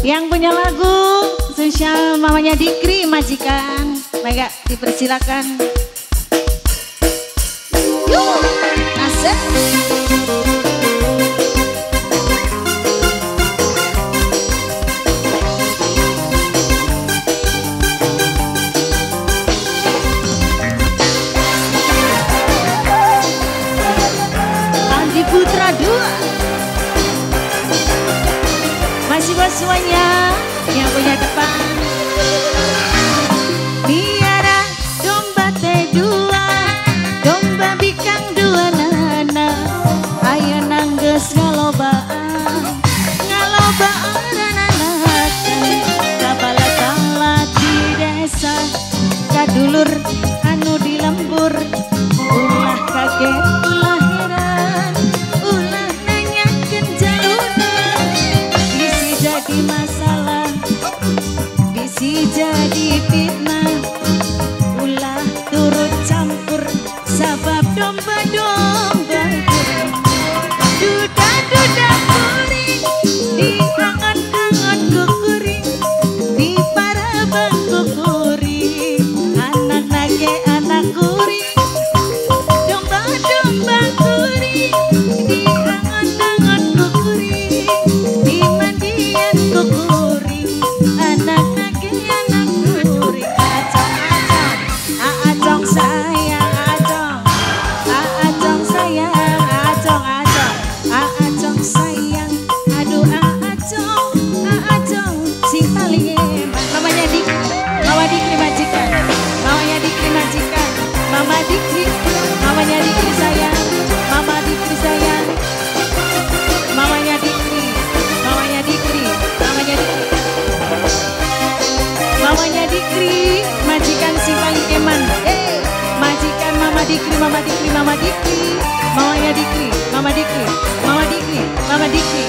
Yang punya lagu spesial mamanya Dikri majikan, Mega dipersilakan. Yuk, asik. Andi Putra 2. Masih buat semuanya yang punya depan. Biara domba teh dua, domba bikang dua nana, aya nanggeus ngalobaan, ngalobaan anak-anak, kabala-kala di desa, kadulur anu di lembur, ulah kaget, ulah heran, ulah nanyakeun jalunan, bisi jadi masalah, bisi jadi fitnah, ulah turut campur sabab domba-domba kuring, duda-duda kuring, diangan-angan ku kuring, di parabang ku kuring, anak nage anak kuring, domba-domba kuring, diangan-angan ku kuring, di mandian ku kuring, anak nage anak kuring, acong-acong, acong sayang, acong sayang, acong sayang, aduh acong sing paling hebat. Mamanya Dikri, Mama Dikri majikan, mamanya Dikri majikan, Mama Dikri, mamanya Dikri sayang, Mama Dikri sayang, mamanya Dikri, mamanya Dikri, mamanya Dikri, mamanya Dikri, majikan sing paling eman. Majikan Mama Dikri, Mama Dikri, Mama Dikri, mamanya Dikri, Mama Dikri, Mama Dikri, Mama Dikri.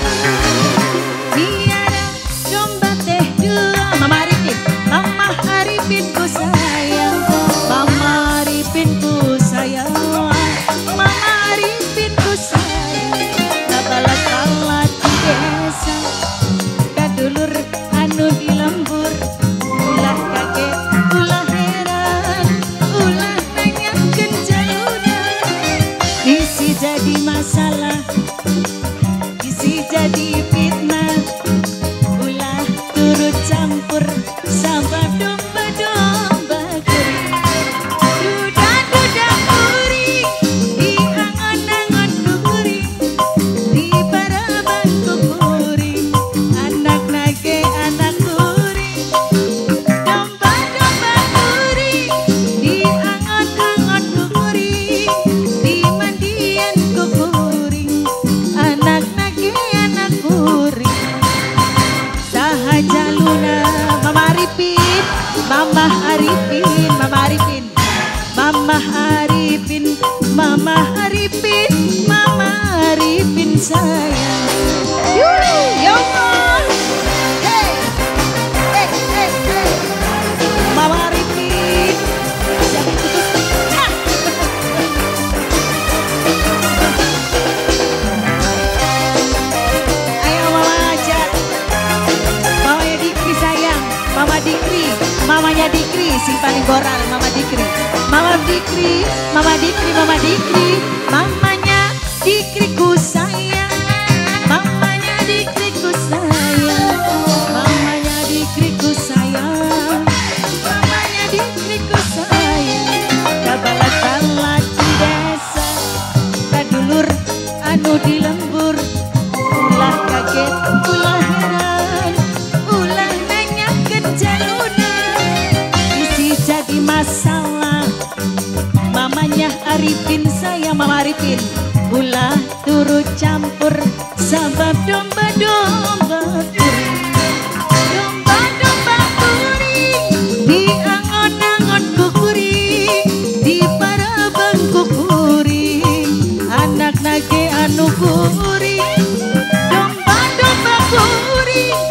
Biara domba teh dua, Mama Arifin, Mama Arifin ku sayang, Mama Arifin ku sayang, Mama Arifin ku sayang, kabala-kala di desa, kadulur anu di lembur, ulah kaget, ulah heran, ulah nanyakeun jalunan, bisi jadi masalah, bisi jadi fitnah, ulah turut campur sabab domba-domba kuring, duda-duda kuring, diangan-angan ku kuring, di parabang ku kuring, anak nage anak kuring, domba-domba kuring, diangan-angan ku kuring, di mandian ku kuring, anak nage anak kuring. Sahaja luna Mama Arifin, Mama Arifin, Mama Arifin, Mama Arifin, Mama Arifin, Mama Arifin sayang. Yo, hey, hey, hey, hey, Mama Arifin, Hah. Ayo Mama ajak, mamanya Dikri sayang, Mama Dikri, mamanya Dikri, sing paling goral Mama Dikri, Mama Dikri, Mama Dikri, Mama Dikri, mamanya Dikri ku sayang, mamanya Dikri ku sayang, mamanya Dikri ku sayang, mamanya Dikri ku sayang, kabala-kala di desa, kadulur anu di lembur, ulah kaget, ulah heran, ulah nanyakeun jalunan, bisi jadi masalah, mamanya Arifin sayang, Mama Arifin, ulah turut campur sabab domba-domba kuring, domba-domba kuring, diangon-angon ku kuring, di parabang ku kuring, anak nage anu kuring, domba-domba kuring,